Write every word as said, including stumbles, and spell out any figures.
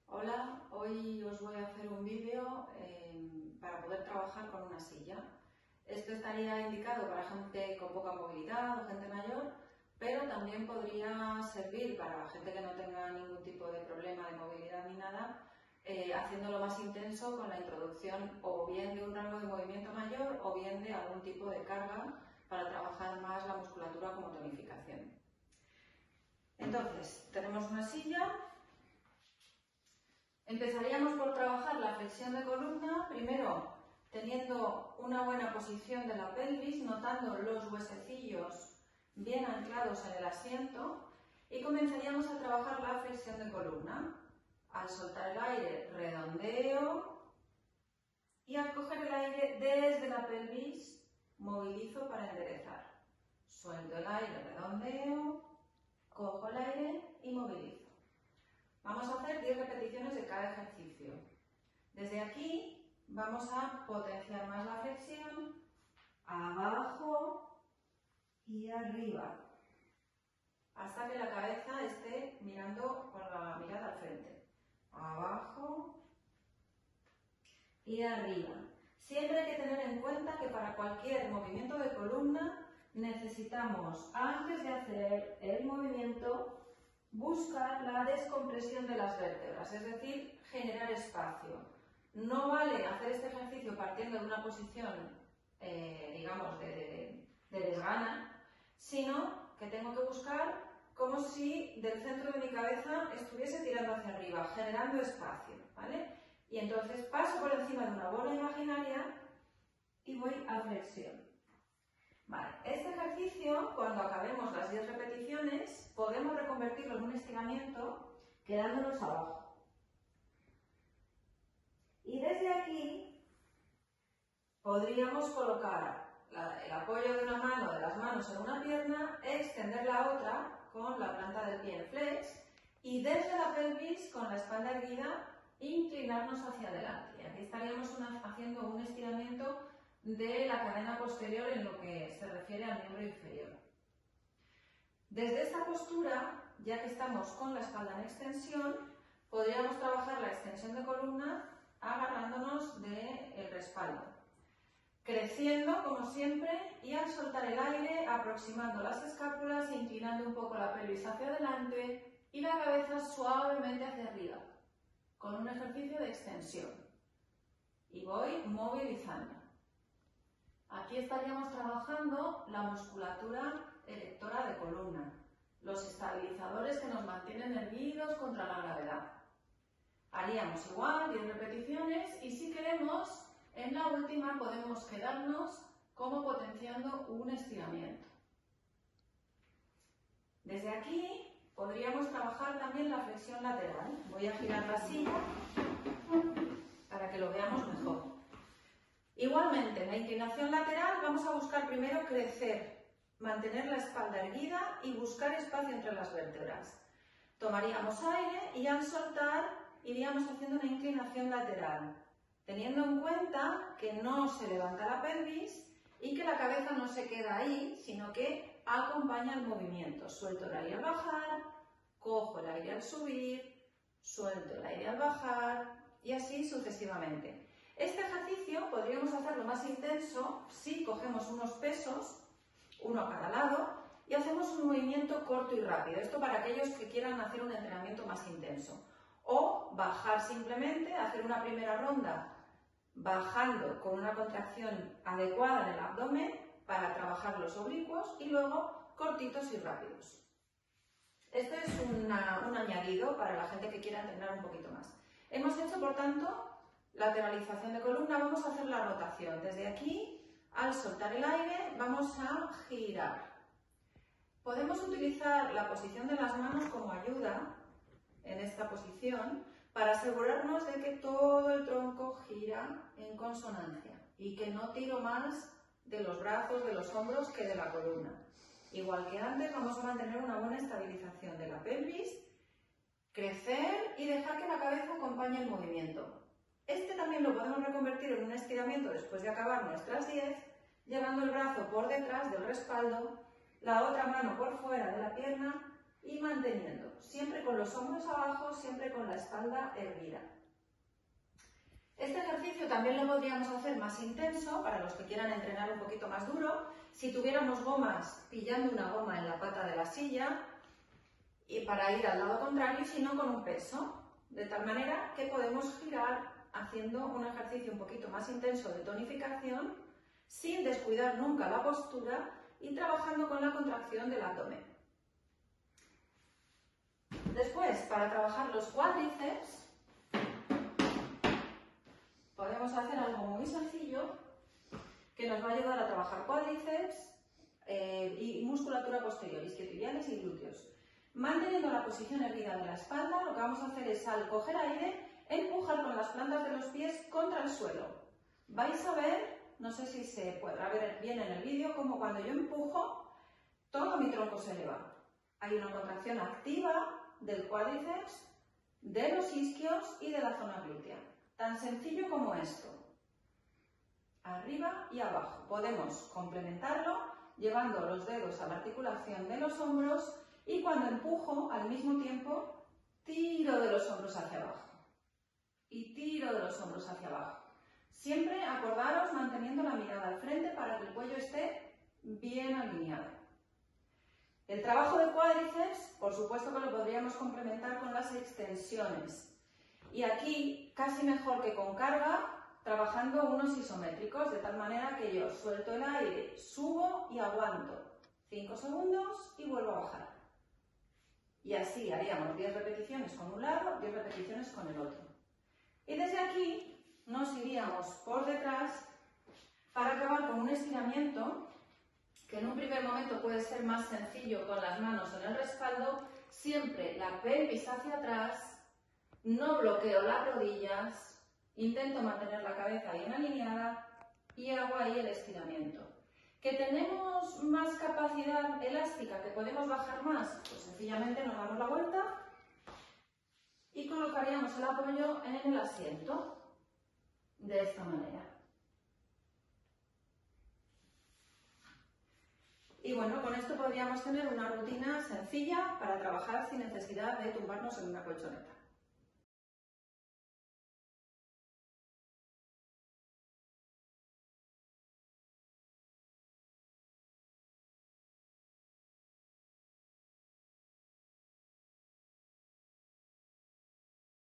Hola, hoy os voy a hacer un vídeo eh, para poder trabajar con una silla. Esto estaría indicado para gente con poca movilidad o gente mayor, pero también podría servir para gente que no tenga ningún tipo de problema de movilidad ni nada, eh, haciéndolo más intenso con la introducción o bien de un rango de movimiento mayor o bien de algún tipo de carga para trabajar más la musculatura como tonificación. Entonces, tenemos una silla. Empezaríamos por trabajar la flexión de columna, primero teniendo una buena posición de la pelvis, notando los huesecillos bien anclados en el asiento, y comenzaríamos a trabajar la flexión de columna. Al soltar el aire, redondeo, y al coger el aire desde la pelvis, movilizo para enderezar. Suelto el aire, redondeo, cojo el aire y movilizo. Vamos a hacer diez repeticiones de cada ejercicio. Desde aquí vamos a potenciar más la flexión, abajo y arriba, hasta que la cabeza esté mirando con la mirada al frente. Abajo y arriba. Siempre hay que tener en cuenta que para cualquier movimiento de columna necesitamos, antes de hacer el movimiento, buscar la descompresión de las vértebras, es decir, generar espacio. No vale hacer este ejercicio partiendo de una posición, eh, digamos, de, de, de desgana, sino que tengo que buscar como si del centro de mi cabeza estuviese tirando hacia arriba, generando espacio, ¿vale? Y entonces paso por encima de una bola imaginaria y voy a flexión. Vale, este ejercicio, cuando acabemos las diez repeticiones, podemos reconvertirlo en un estiramiento quedándonos abajo. Y desde aquí podríamos colocar la, el apoyo de una mano, de las manos en una pierna, extender la otra con la planta del pie en flex y desde la pelvis, con la espalda erguida, inclinarnos hacia adelante. Y aquí estaríamos una, haciendo un estiramiento de la cadena posterior en lo que se refiere al miembro inferior. Desde esta postura, ya que estamos con la espalda en extensión, podríamos trabajar la extensión de columna agarrándonos del respaldo, creciendo como siempre y al soltar el aire aproximando las escápulas, inclinando un poco la pelvis hacia adelante y la cabeza suavemente hacia arriba, con un ejercicio de extensión. Y voy movilizando. Aquí estaríamos trabajando la musculatura erectora de columna, los estabilizadores que nos mantienen erguidos contra la gravedad. Haríamos igual, diez repeticiones, y si queremos, en la última podemos quedarnos como potenciando un estiramiento. Desde aquí podríamos trabajar también la flexión lateral. Voy a girar la silla para que lo veamos mejor. Igualmente, en la inclinación lateral vamos a buscar primero crecer, mantener la espalda erguida y buscar espacio entre las vértebras. Tomaríamos aire y al soltar iríamos haciendo una inclinación lateral, teniendo en cuenta que no se levanta la pelvis y que la cabeza no se queda ahí, sino que acompaña el movimiento. Suelto el aire al bajar, cojo el aire al subir, suelto el aire al bajar y así sucesivamente. Este ejercicio podríamos hacerlo más intenso si cogemos unos pesos, uno a cada lado, y hacemos un movimiento corto y rápido. Esto para aquellos que quieran hacer un entrenamiento más intenso. O bajar simplemente, hacer una primera ronda bajando con una contracción adecuada en el abdomen para trabajar los oblicuos y luego cortitos y rápidos. Esto es una, un añadido para la gente que quiera entrenar un poquito más. Hemos hecho, por tanto, lateralización de columna. Vamos a hacer la rotación. Desde aquí, al soltar el aire, vamos a girar. Podemos utilizar la posición de las manos como ayuda en esta posición para asegurarnos de que todo el tronco gira en consonancia y que no tiro más de los brazos, de los hombros que de la columna. Igual que antes, vamos a mantener una buena estabilización de la pelvis, crecer y dejar que la cabeza acompañe el movimiento. Este también lo podemos reconvertir en un estiramiento después de acabar nuestras diez, llevando el brazo por detrás del respaldo, la otra mano por fuera de la pierna y manteniendo, siempre con los hombros abajo, siempre con la espalda erguida. Este ejercicio también lo podríamos hacer más intenso, para los que quieran entrenar un poquito más duro, si tuviéramos gomas, pillando una goma en la pata de la silla, y para ir al lado contrario, sino con un peso, de tal manera que podemos girar haciendo un ejercicio un poquito más intenso de tonificación, sin descuidar nunca la postura y trabajando con la contracción del abdomen. Después, para trabajar los cuádriceps, podemos hacer algo muy sencillo que nos va a ayudar a trabajar cuádriceps eh, y musculatura posterior, isquiotibiales y glúteos. Manteniendo la posición erguida de la espalda, lo que vamos a hacer es, al coger aire, empujar con las plantas de los pies contra el suelo. Vais a ver, no sé si se podrá ver bien en el vídeo, como cuando yo empujo, todo mi tronco se eleva. Hay una contracción activa del cuádriceps, de los isquios y de la zona glútea. Tan sencillo como esto. Arriba y abajo. Podemos complementarlo llevando los dedos a la articulación de los hombros y cuando empujo, al mismo tiempo, tiro de los hombros hacia abajo. Y tiro de los hombros hacia abajo. Siempre acordaros manteniendo la mirada al frente para que el cuello esté bien alineado. El trabajo de cuádriceps, por supuesto que lo podríamos complementar con las extensiones. Y aquí, casi mejor que con carga, trabajando unos isométricos, de tal manera que yo suelto el aire, subo y aguanto. cinco segundos y vuelvo a bajar. Y así haríamos diez repeticiones con un lado, diez repeticiones con el otro. Y desde aquí nos iríamos por detrás para acabar con un estiramiento que en un primer momento puede ser más sencillo con las manos en el respaldo, siempre la pelvis hacia atrás, no bloqueo las rodillas, intento mantener la cabeza bien alineada y hago ahí el estiramiento. ¿Que tenemos más capacidad elástica, que podemos bajar más? Pues sencillamente nos damos la vuelta y colocaríamos el apoyo en el asiento, de esta manera. Y bueno, con esto podríamos tener una rutina sencilla para trabajar sin necesidad de tumbarnos en una colchoneta.